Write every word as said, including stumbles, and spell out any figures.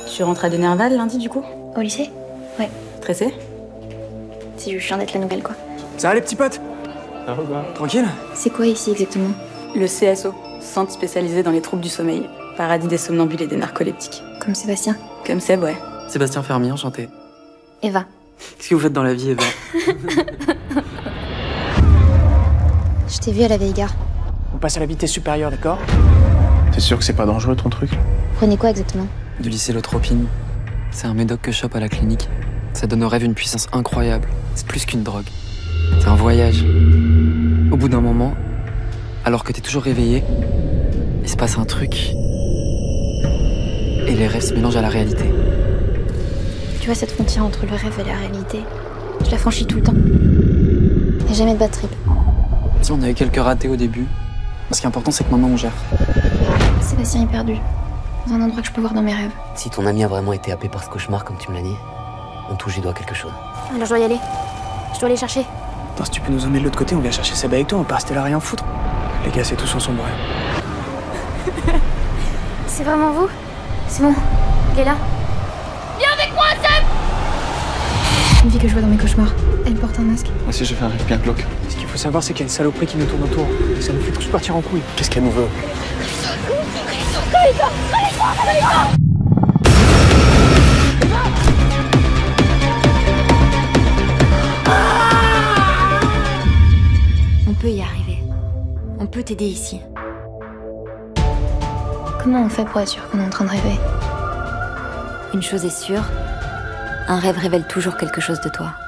Tu rentres à de Nerval lundi du coup? Au lycée? Ouais. Stressé? C'est juste chiant d'être la nouvelle, quoi. Ça va les petits potes? Ça va quoi? Tranquille? C'est quoi ici exactement? Le C S O, centre spécialisé dans les troubles du sommeil. Paradis des somnambules et des narcoleptiques. Comme Sébastien. Comme Seb, ouais. Sébastien Fermier, enchanté. Eva. Qu'est-ce que vous faites dans la vie, Eva? Je t'ai vu à la vieille gare. On passe à la vitesse supérieure, d'accord? T'es sûr que c'est pas dangereux ton truc? Prenez quoi exactement? Du lycélotropine. C'est un médoc que chope à la clinique. Ça donne au rêve une puissance incroyable. C'est plus qu'une drogue. C'est un voyage. Au bout d'un moment, alors que t'es toujours réveillé, il se passe un truc. Et les rêves se mélangent à la réalité. Tu vois cette frontière entre le rêve et la réalité? Je la franchis tout le temps. Et jamais de bad trip. Si on avait quelques ratés au début, ce qui est important, c'est que maintenant on gère. Sébastien est perdu. Dans un endroit que je peux voir dans mes rêves. Si ton ami a vraiment été happé par ce cauchemar, comme tu me l'as dit, on touche du doigt quelque chose. Alors je dois y aller. Je dois aller chercher. Attends, si tu peux nous emmener de l'autre côté, on vient chercher Seb avec toi, on va pas rester là rien foutre. Les gars, c'est tous ensemble, ouais. C'est vraiment vous? C'est bon. Il est là. Viens avec moi, Seb! Une fille que je vois dans mes cauchemars. Elle porte un masque. Moi aussi, j'ai fait un rêve bien glauque. Ce qu'il faut savoir, c'est qu'il y a une saloperie qui nous tourne autour. Et ça nous fait tous partir en couille. Qu'est-ce qu'elle nous veut? On peut y arriver. On peut t'aider ici. Comment on fait pour être sûr qu'on est en train de rêver? Une chose est sûre, un rêve révèle toujours quelque chose de toi.